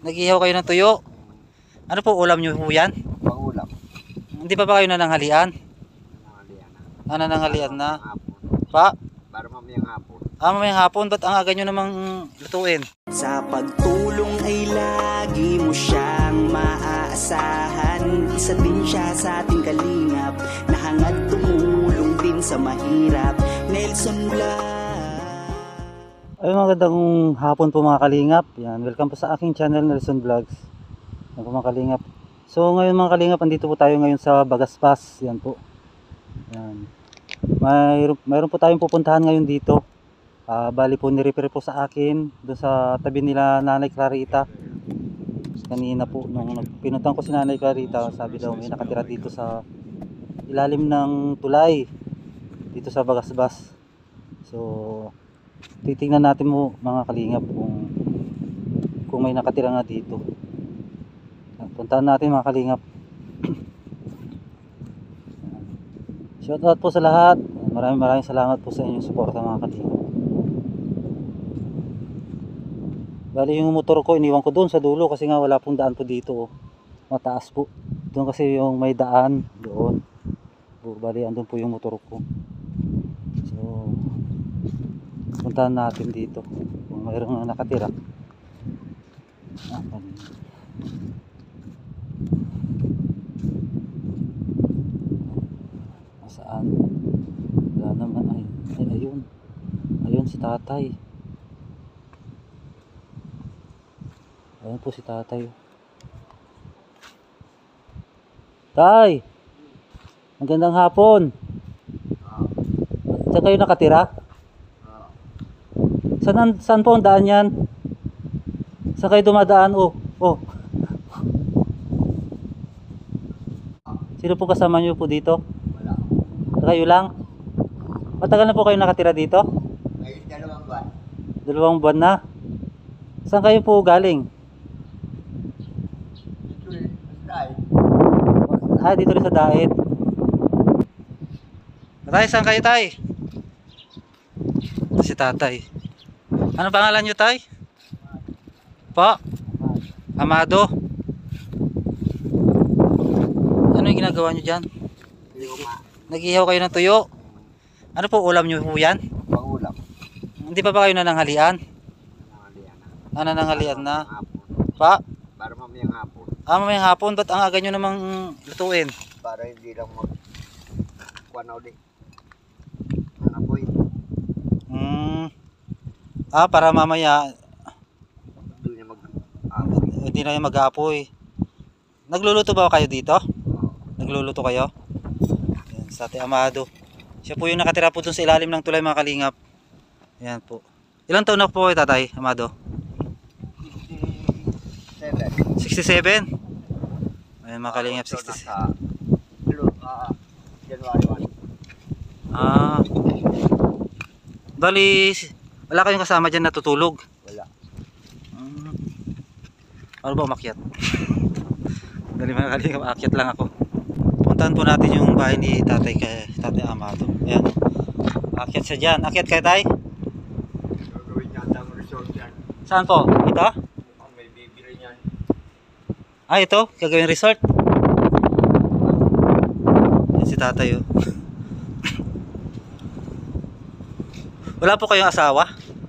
Nag-ihaw kayo ng tuyo. Ano po ulam nyo po yan? Pangulam. Hindi pa ba kayo nananghalian? Nanghalian na. Nananghalian na. Hapon. Pa? Para mamayang hapon. Mamayang hapon. Ba't ang aga nyo namang lutuin? Sa pagtulong ay lagi mo siyang maaasahan. Isa din siya sa ating kalingap na hangad tumulong din sa mahirap. Nelson Vlog. Ay, magandang hapon po mga kalingap. Yan, welcome po sa aking channel Nelson Vlogs. Yan po mga kalingap. So ngayon mga kalingap, andito po tayo ngayon sa Bagaspas. Yan po. Yan. Mayroon po tayong pupuntahan ngayon dito. Bali po ni-refer po sa akin doon sa tabi nila Nanay Clarita. Kanina po nung pinuntahan ko si Nanay Clarita, sabi daw may nakatira dito sa ilalim ng tulay dito sa Bagaspas. So titingnan natin mo mga kalingap kung may nakatira nga dito. Puntahan natin mga kalingap. Shout out po sa lahat. Maraming salamat po sa inyong suporta mga kalingap. Bali yung motor ko iniwan ko doon sa dulo kasi nga wala pong daan po dito. Mataas po. Doon kasi yung may daan doon. Bali andun po yung motor ko. So puntahan natin dito kung mayroong nakatira. Saan? Wala naman. Ay, ayun si tatay. Ayun po si tatay. Tay! Magandang hapon. Saan kayo nakatira? Saan po ang daan yan? Saan kayo dumadaan? Oh. Sino po kasama nyo po dito? Wala. Kayo lang? Matagal na po kayo nakatira dito? Ngayon 2 buwan. 2 buwan na? Saan kayo po galing? Ito rin. Basta Dito rin sa Daet. Tay, saan kayo tay? Si tatay. Ano pangalan nyo tay? Po? Amado. Ano yung ginagawa nyo dyan? Nag-ihaw kayo ng tuyo. Ano po ulam nyo po yan? pangulam. Hindi pa ba kayo nananghalian? Nanghalian na. Nananghalian na. Hapon. Pa? Para mamayang hapon. Mamayang hapon. Ba't ang aga nyo namang lutuin? Para hindi lang kuha na ulit. Anapoy. Para mamaya Doon niya mag-apoy. hindi na yung mag-aapoy. Nagluluto ba kayo dito? Nagluluto kayo? Yan, sa Ate Amado. Siya po yung nakatira po dun sa ilalim ng tulay mga kalingap. Yan po. Ilang taon na po kayo tatay Amado? 7. 67? Ayan mga kalingap, 67. January 1. Bali, wala kayong kasama dyan natutulog? Wala. Ano ba umakyat? Dali mga kalingap, aakyat lang ako. Puntahan po natin yung bahay ni tatay Amado. Ayan. Aakyat siya dyan. Aakyat kayo tay? Gagawin niya ang resort yan. Saan po? Ito? May bibili niyan. Ito? Gagawin resort? Yan si tatay oh. Wala po kayong asawa?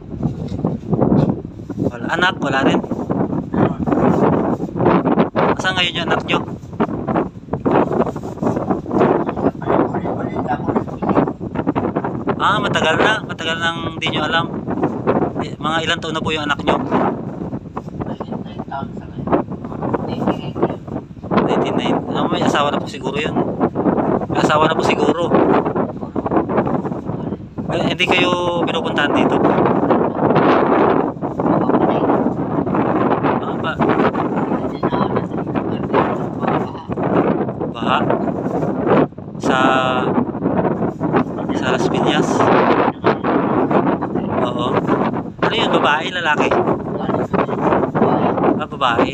Wala. Anak? Wala rin? Saan ngayon yung anak nyo? Matagal na. Matagal nang di nyo alam. Mga ilang taon na po yung anak nyo? 1990. May asawa na po siguro yun. May asawa na po siguro. Hindi kayo pinupuntahan dito? Baha? Sa Las Piñas? Oo. Ano yun? Babae? Lalaki? Babae.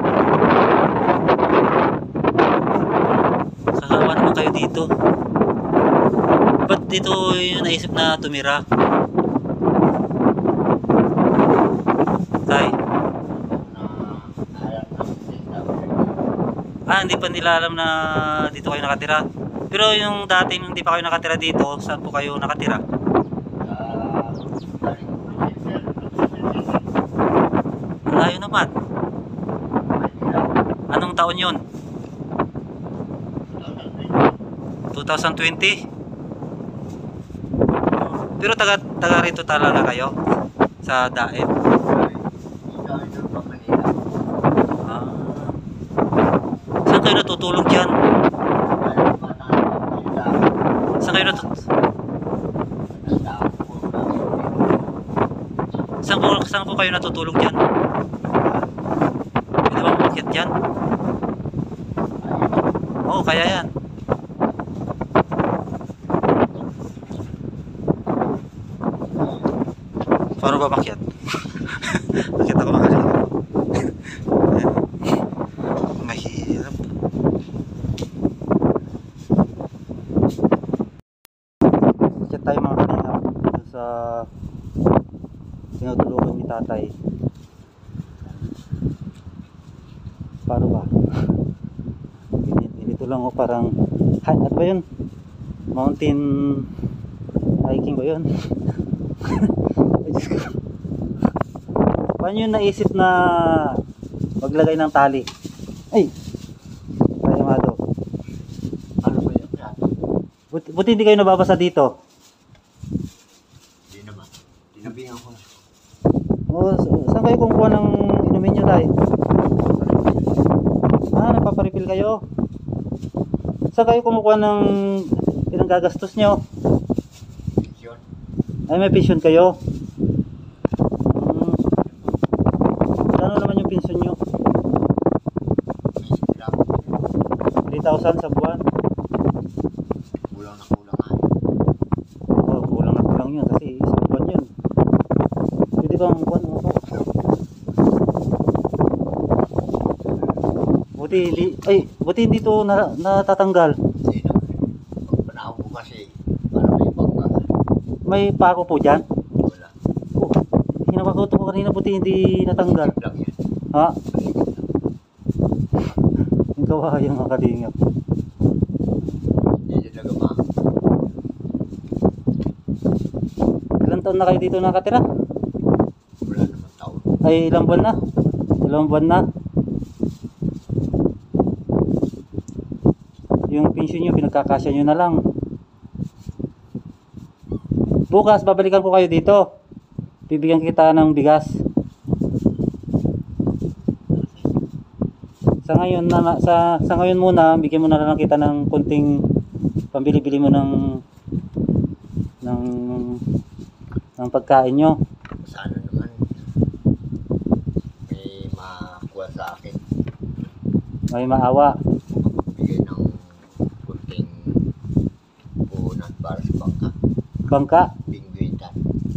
Kakawa naman kayo dito. Ba't dito yung naisip na tumira? Tay? Hindi pa nila alam na dito kayo nakatira. Pero yung dati nung hindi pa kayo nakatira dito, saan po kayo nakatira? Layo naman. Anong taon yun? 2020? Pero taga rito talaga kayo? Sa Daet? Ah. Saan kayo natutulog dyan? Saan kayo saan po kayo natutulog dyan? Pwede ba umakyat dyan? Oo, kaya yan. Paano ba makyat? Bakit ako makalito? Mahirap. Makyat tayo mga kalingap sa tinutulugan ni tatay. Paano ba? Ganito lang o parang ano ba yun? Mountain hiking ba yun? Paano yun naisip na maglagay ng tali? Ay! Kaya Amado. Ano ba yun? Buti hindi kayo nababasa dito. Hindi naman. Tinabingan ko na. Saan kayo kumukuha ng inumin nyo tayo? Napaparipil kayo. Saan kayo kumukuha ng pinanggagastos nyo? Yun. Ay, may pension kayo. Ano naman yung pension nyo? 3,000 sa buwan. Kulang na kulang nga. Kulang na kulang yun kasi isang buwan yun. Pwede bang buwan mo po? Buti hindi to natatanggal. Hindi naman. Pag panahon ko kasi, para may pagbaga. May pako po dyan. Wala. Hinabagoto ko kanina, buti hindi natanggal. Isip lang yan. Ha? Isip lang. Yung kawahayang mga kalingap. Hindi talaga ma. Ilang taon na kayo dito nakatira? Wala naman taon. Ay, ilang buwan na? Ilang buwan na? Yung pension nyo, pinagkakasya nyo na lang. Bukas, babalikan ko kayo dito. Bibigyan kita ng bigas. Sa ngayon muna, bigyan mo na lang kita ng konting pambili-bili mo ng pagkain nyo. Sana naman may makuha sa akin. May maawa. Bigay ng kunting puhunan para sa bangka. Bangka? Bingwitan.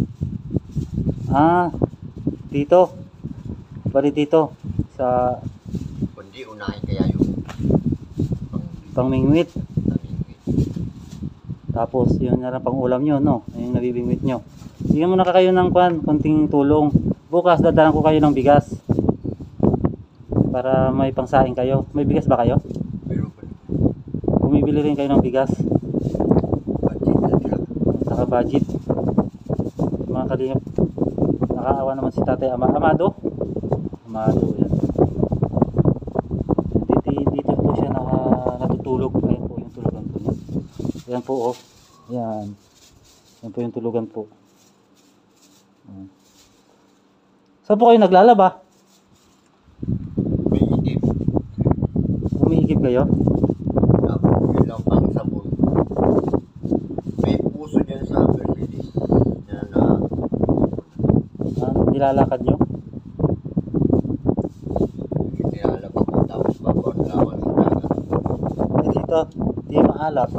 Dito. Bali dito. Sa Kundi unahin kaya yung pangmingwit. pangingwit. Tapos yun na lang pang ulam nyo, no? Yung nabibingwit nyo. Bigyan mo na kayo ng konting tulong. Bukas dadalan ko kayo ng bigas. Para may pangsaing kayo. May bigas ba kayo? Pero pa Bumibili rin kayo ng bigas. budget na talaga. Saka budget. Mga kalingap. Nakaawa naman si Tatay Amado. Amado yan. Dito po siya natutulog. Ayan po yung tulugan po niya. Ayan po oh. Ayan. Ayan po yung tulugan po. Saan po kayo naglalaba? May igib. Umiigib kayo? Tapos yun lang pang sabon. May puso dyan sa Mercedes na Nilalakad nyo? nilalabak ko tapos babalawan sa dagat. Dito, hindi maalat.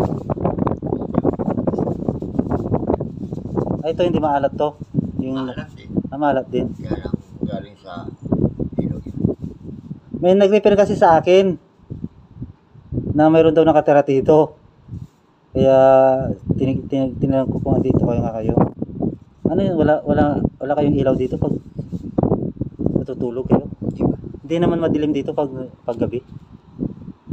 Ito hindi maalat to. Yung Maalat eh. maalat din. Kaya lang galing sa ilog yun. May nag-repair kasi sa akin na mayroon daw nakatira dito. Kaya tinignan ko kung dito kayo nga kayo. Ano yun? Wala kayong ilaw dito pag natutulog kayo? Di ba? Hindi naman madilim dito pag gabi.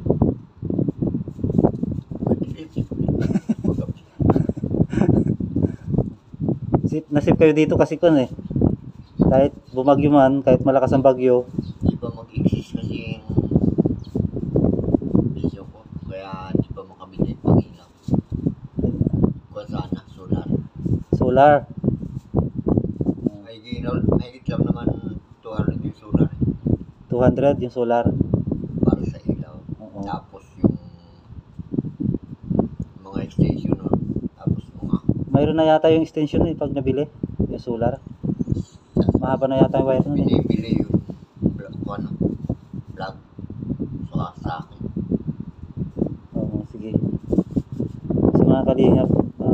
Nasip kayo dito kasi kun eh. Kahit bumagyo man, kahit malakas ang bagyo, Di ba mag-exist kasi yung bisyo ko. Kaya di ba makabili pang ilaw. Kung sana, solar. solar. May ginaw, may lang naman 200 yung solar 200 yung solar. para sa ilaw. Oo. Tapos yung mga extension no? Tapos mga Mayroon na yata yung extension eh pag nabili, yung solar. Mahaba na yata yung wire nun eh. binibili yung ano, plug sa akin. Oo, sige. Sa mga kalingap,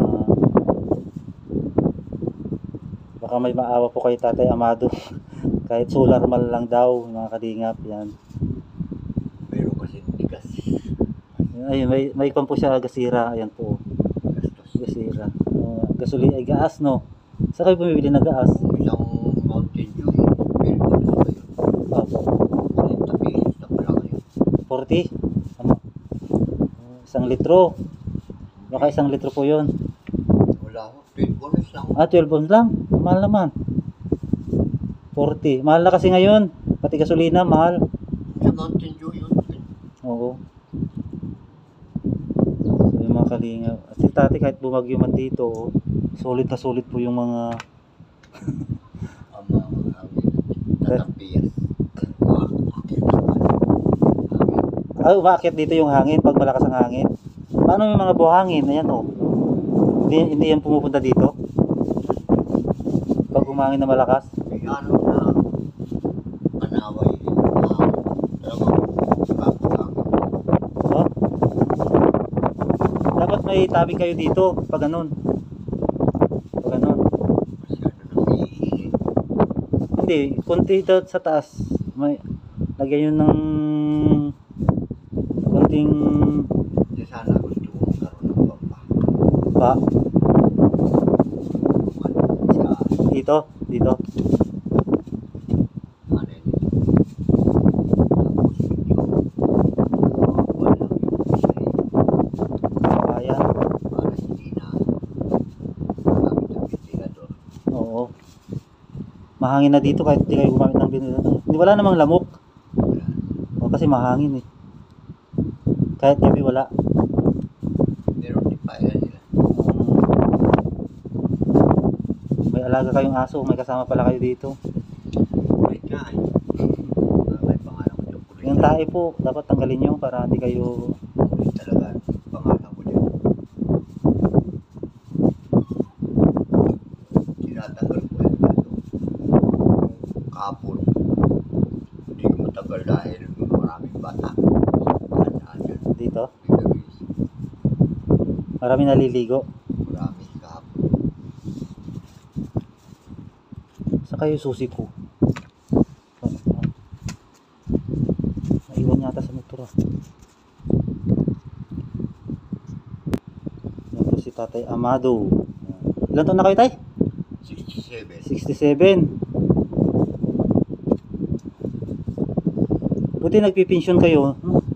baka may maawa po kay Tatay Amado. Kahit solar man lang daw, mga kalingap, yan. Pero kasi bigas Ayun, may ikon po siya gasira, ayan po. gastos. Gasira. Ay gaas, no? Saan kayo bumibili ng gaas? Kung isang Mountain Dew, pero bonus ba yun? Opo. 40 pesos na pala kayo. 40? Ano? 1 litro. Baka 1 litro po yun. Wala ko, 12 bonus lang. 12 pounds lang. Mahal naman. 40. Mahal na kasi ngayon. Pati gasolina, mahal. Sa Mountain Dew yun. Oo. So, yung mga kalinga. At si Tati kahit bumagyo man dito, solid na solid po yung mga Ang mga tatampias. Akit naman. umaakit dito yung hangin pag malakas ang hangin. Paano yung mga buhangin? Ayan o. Hindi yan pumupunta dito. Pag umangin na malakas. May ano na manaway. Talagang kapag Oh. Dapat may tabi kayo dito pag ganun. Pag ganun. masyado nang iihi. Hindi, konti daw sa taas. May lagyan yun ng konting Hindi sana gusto kong karoon ng pampa. pa Sa dito, dito. ano yun dito. Tapos yung wala yung isay. Kaya. Para hindi na gamit ang ventilador. Oo. Mahangin na dito kahit hindi kayo gumamit ng ventilador. Hindi wala namang lamok. Wala. O, kasi mahangin eh. Kahit gabi wala. Pero di pa yan nila. May alaga kayong aso, may kasama pala kayo dito. Kulit nga eh. May pangalan ko yung kulit. Yung tae po, dapat tanggalin nyo para hindi kayo Kulit talaga. Pangalan ko dyan. Tinatanggal ko yung kaso. Kapon. Hindi ko matagal dahil maraming bata. Tandaan yan. dito. May gabi. Marami naliligo. Marami kahapon. Sa kayo susi ko. Naiwan yata sa motor ah. Yan po si Tatay Amado. Ilan taon na kayo, tay? 67. 67. Buti nagpipensyon kayo.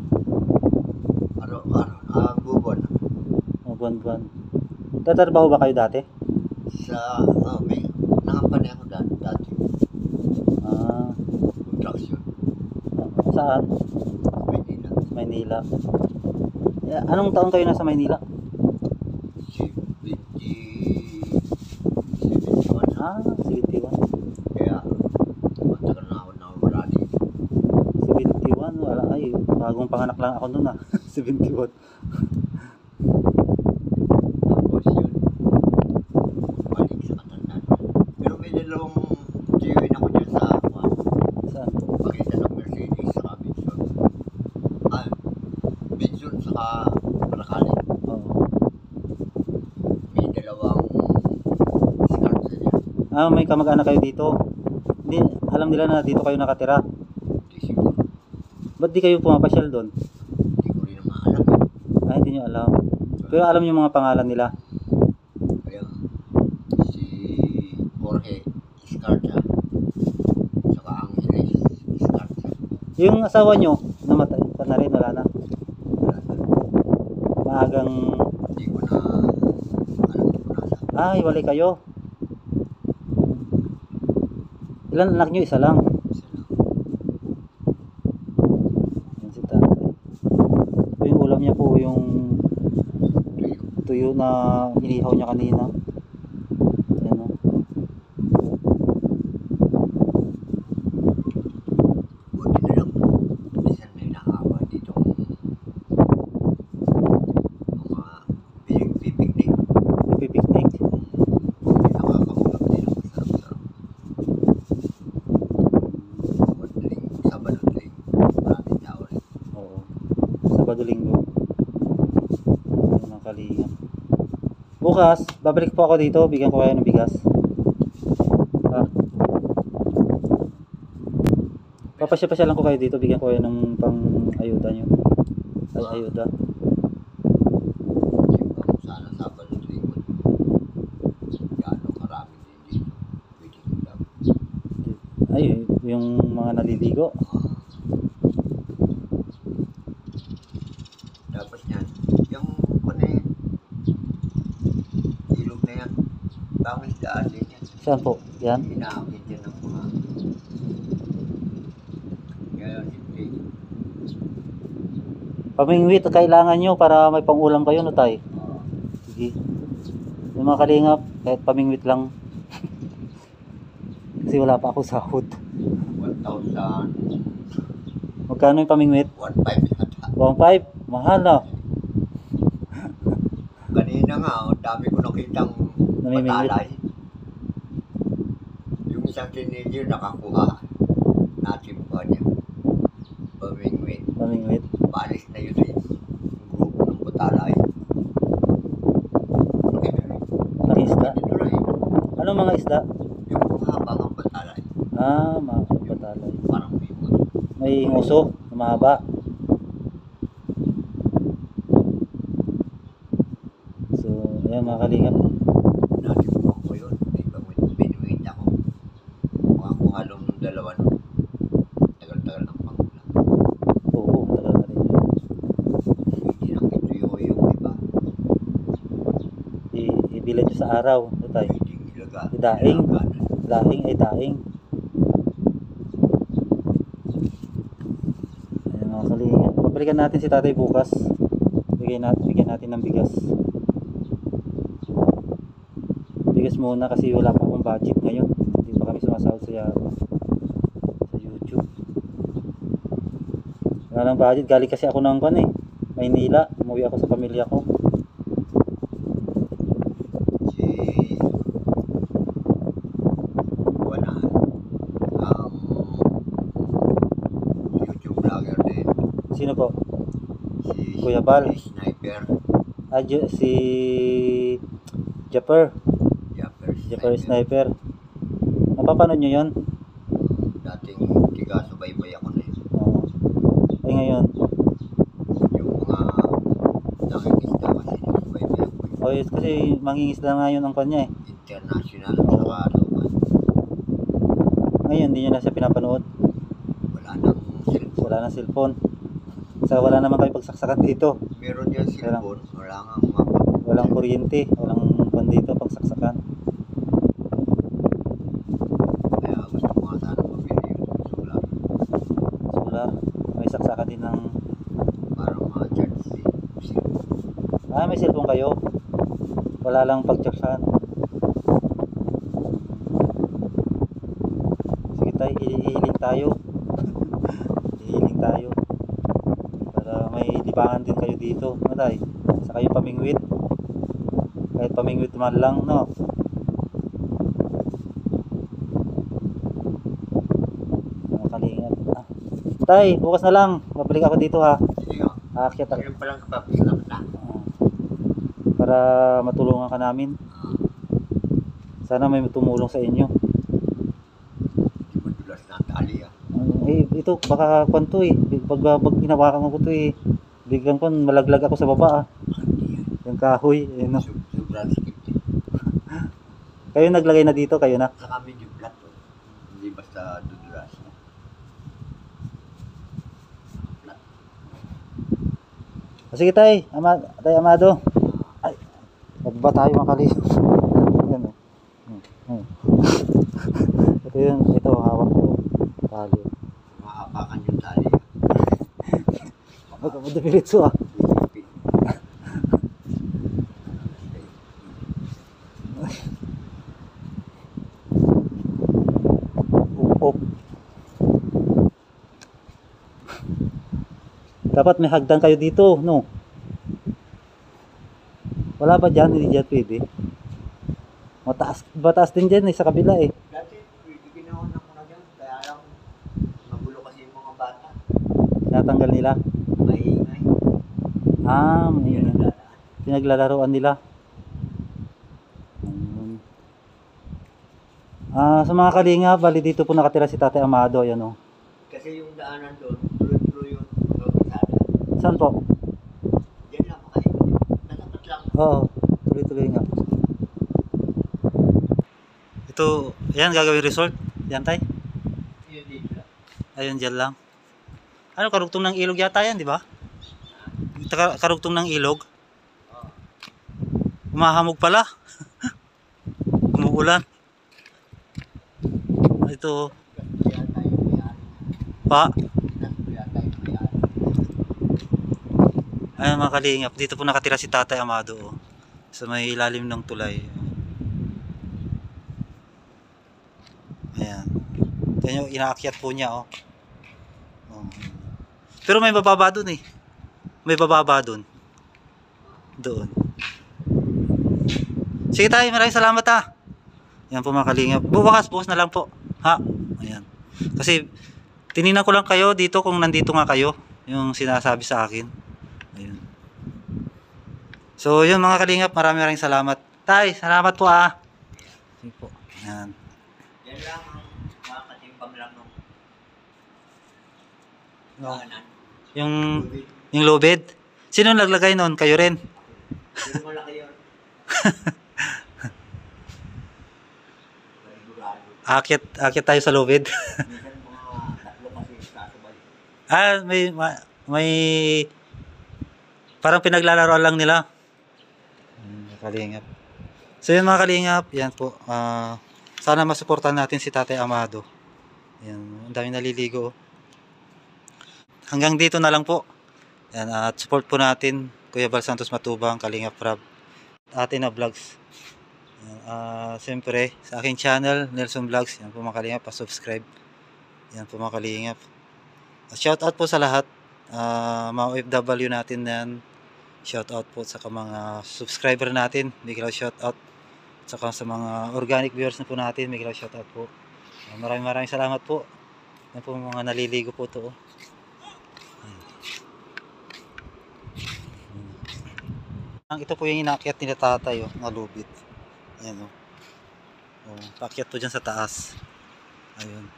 Buwan. Buwan-buwan. Tatrabaho ba kayo dati? Sa, may nakampanya ako dati. Ah, Construction. saan? Maynila. Maynila. Anong taon kayo nasa Maynila? 71. Ah, 71. Kaya, matagal na ako na wala dito. 71, wala ay, bagong panganak lang ako noon ah. 71. Tapos yun, balik sa katandaan. Pero may dalawang tiyoin ako dyan sa Saan? pakita ng Mercedes sa Benson. Benson saka Paracali. Oo. May dalawang start sa dyan. Ah, may kamag-anak kayo dito. Hindi, alam nila na dito kayo nakatira. Hindi siguro. Ba't di kayo pumapasyal doon? Hindi ko rin naman alam eh. Ah, hindi nyo alam. Pero alam nyo yung mga pangalan nila. Kaya si Jorge Escarcha saka Angeles Escarcha. Yung asawa nyo, namatay pa na rin, wala na. Wala na. Maagang, Hindi ko na alam kung nasa. hiwalay kayo. Ilan anak nyo? Isa lang. Yan si tatay. Ito yung ulam niya po, yung tuyo na inihaw niya kanina. Yan o. Buti na lang. Minsan may nakawa dito. Mga pinagpipiknik. Pipiknik. Nakakaulap din ang sarap-sarap. Madaling, Sabado tuwing maraming tao rin. Oo. Sabado linggo. Yan ang kalingap. Bukas, babalik po ako dito. Bigyan ko kayo ng bigas. Ah. Papasya-pasya lang ko kayo dito. Bigyan ko kayo ng pang ayuda nyo. Ay, ayuda. Yung kung sana Sabado tuwing gaano karami din dito. Pwedeng ulam. Ay, yung mga naliligo. Tapos yan, yung ilog na yan, bangis daan din yan. Saan po? Yan. Inaakit yan ng mga ngayon hindi. Pamingwit kailangan nyo para may pangulam kayo, no tay? Sige. Yung mga kalingap, kahit pamingwit lang. Kasi wala pa ako sahod. 1,000, Magkano yung pamingwit? 1,500 yata. 1.5? Mahal na. Kanina nga, ang dami ko nakitang Namimingwit. patalay. Yung isang teenager nakakuha. Natimpa niya. Pamingwit. Pamingwit. Paalis na yun eh. Yung grupo ng patalay. Ang isda. Ito na eh. Anong mga isda? Yung habang ang patalay. Ah, mga patalay. Parang may mga May nguso na mahaba. So, ayan mga kalingap. natimpa ko yun. Binuwit ako. Makakuha lang ng dalawa nun. Tagal-tagal ng pangulang. Oo, tagal na rin yun. Hindi lang ituyo yung iba. Ibilad nyo sa araw. Ito tayo. Pwedeng ilaga. Daing. Ilaganan. Daing ay daing. Ayan mga kalingap. Babalikan natin si tatay bukas. Bigyan natin ng bigas. Bigas muna kasi wala pa akong budget ngayon. Hindi pa kami sumasahod sa YouTube. Wala ng budget. Galing kasi ako ng Maynila. Umuwi ako sa pamilya ko. Si wala ang YouTube vlogger din. Sino po? Si Kuya Bal. si Sniper. Si Japper. Japper Sniper. Sniper. Napapanood nyo yun? Dating tiga-subaybay ako na yun. Oo. Ay ngayon. Yung mga nangingisda kasi subaybay ako. O kasi mangingisda nga yun ang kanya eh. International saka local. Ngayon hindi nyo na siya pinapanood. Wala nang cellphone. Wala nang cellphone. So wala naman kayo pagsaksakan dito. Meron yan cellphone. Wala nga mapa. Walang kuryente. Walang pan dito pagsaksakan. Kaya gusto ko nga sana mabili yung solar. Solar. May saksakan din ng... Para ma-charge si cellphone. Ah, may cellphone kayo. Wala lang pagtsaksakan. Sige tayo, hihiling tayo. Hihiling tayo. Para may libangan din kayo dito. Ano tayo? Saka yung pamingwit. Kahit pamingwit man lang, no? Mga kalingap. Ah. Tay, bukas na lang. Babalik ako dito ha. Sige nga. Aakyat ako. Ngayon pa lang kapapasalamat na. Para matulungan ka namin. Sana may tumulong sa inyo. Hindi mo dulas na ang tali ah. Ito baka kwanto eh. Pag hinawakan ko to eh. Biglang kon malaglag ako sa baba ah. Hindi yan. Yung kahoy. Eh, no. Sobrang skip din. Kayo naglagay na dito, kayo na. Saka medyo flat to. Hindi basta dudulas. Flat. Sige tay, tay Amado. Ay, magbaba tayo mga kalingap. Yan oh. Ito yun, ito hawakan yung tali. Magkapadipiritso ah. Up. Dapat may hagdan kayo dito, no? Wala ba dyan? Hindi dyan pwede. Mataas din dyan sa kabila eh. Dati, pwede ginawa na muna dyan. Kaya lang, magulo kasi yung mga bata. Natanggal nila. Maingay. Ah, may Yan ang dadaan. pinaglalaroan nila. Ayun. Sa mga kalinga, bali dito po nakatira si Tatay Amado, ayan o. Kasi yung daanan doon, tuloy-tuloy yung kalsada. Saan po? Diyan lang makaikot. Natapat lang. Oo, tuloy-tuloy nga. Ito, ayan gagawin resort. Yan tay. Yun dito lang. Ayun dyan lang. Ano, karugtong ng ilog yata yan, di ba? Karugtong ng ilog. Oo. Umahamog pala. Umuulan. Ito, Kaya tayo may-ari. pa. Kaya tayo may-ari. Ayan mga kalingap, dito po nakatira si Tatay Amado oh, sa may ilalim ng tulay. Ayan. Ito yung inaakyat po niya oh. Oh. Pero may bababa dun eh. May bababa dun. Doon. Sige tayo, maraming salamat ha. Yan po mga kalingap. Bukas na lang po. Ha? Ayan. Kasi tinignan ko lang kayo dito kung nandito nga kayo. Yung sinasabi sa akin. Ayun. So yun mga kalingap, maraming salamat. Tay, salamat po ah. Sige po. Ayan. Yan lang ang makakatimpang lang nung No. daanan. Yung lobed. Sino naglagay nun? Kayo rin? Yung malaki yun. Sigurado. Akyat tayo sa lobed. Minsan mga tatlo kasi sasabay. May parang pinaglalaroan lang nila. Kalingap. So yun mga kalingap, yan po. Sana masuportahan natin si Tatay Amado. Yan, ang dami naliligo. Hanggang dito na lang po. Yan, at support po natin Kuya Bal Santos Matubang, Kalingap Rab, Atin na Vlogs. Yan, siyempre sa aking channel Nelson Vlogs, yan po mga kalingap, pa-subscribe. Yan po mga kalingap. Shout out po sa lahat, mga OFW natin yan. Shout out po sa mga subscriber natin, big love shout out. Saka sa mga organic viewers na po natin, big love shout out po. Maraming salamat po. Yan po mga naliligo po to. Ito po yung inakyat ni Tatay na lubid. Ayan paakyat po dyan sa taas. Ayun.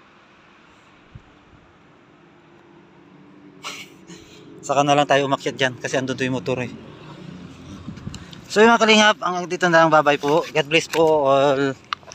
Saka na lang tayo umakyat dyan kasi andun to yung motor eh. So yung mga kalingap, ang dito na lang, bye-bye po. God bless po all.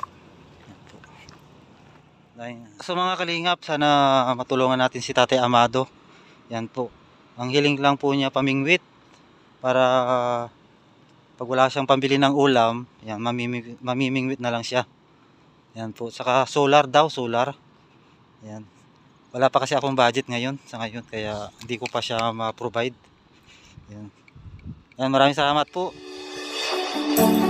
So mga kalingap, sana matulungan natin si Tatay Amado. Yan po. Ang hiling lang po niya pamingwit para pag wala siyang pambili ng ulam, yan, mamimingwit na lang siya. Yan po. Saka solar daw, solar. Yan. Wala pa kasi akong budget ngayon, sa ngayon, kaya hindi ko pa siya ma-provide. Yan. Yan, maraming salamat po.